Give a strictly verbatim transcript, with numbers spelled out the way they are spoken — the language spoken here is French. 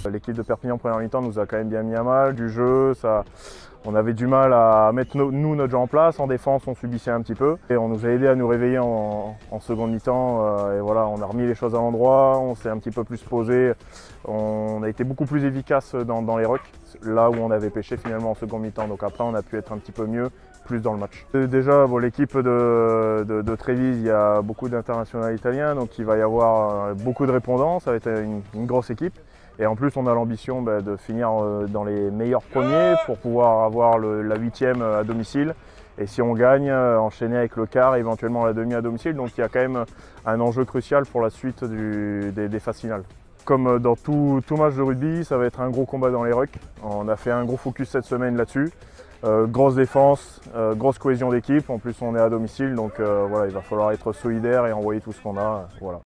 L'équipe de Perpignan en première mi-temps nous a quand même bien mis à mal du jeu. Ça, on avait du mal à mettre no, nous notre jeu en place. En défense, on subissait un petit peu. Et on nous a aidé à nous réveiller en, en seconde mi-temps. Euh, et voilà, on a remis les choses à l'endroit, on s'est un petit peu plus posé. On a été beaucoup plus efficace dans, dans les rucks, là où on avait pêché finalement en seconde mi-temps. Donc après, on a pu être un petit peu mieux, plus dans le match. Déjà, bon, l'équipe de, de, de Trévise, il y a beaucoup d'internationaux italiens, donc il va y avoir beaucoup de répondants. Ça va être une, une grosse équipe. Et en plus, on a l'ambition bah, de finir dans les meilleurs premiers pour pouvoir avoir le, la huitième à domicile. Et si on gagne, enchaîner avec le quart, éventuellement la demi à domicile. Donc il y a quand même un enjeu crucial pour la suite du, des, des phases finales. Comme dans tout, tout match de rugby, ça va être un gros combat dans les rucks. On a fait un gros focus cette semaine là-dessus. Euh, grosse défense, euh, grosse cohésion d'équipe. En plus, on est à domicile, donc euh, voilà, il va falloir être solidaire et envoyer tout ce qu'on a. Voilà.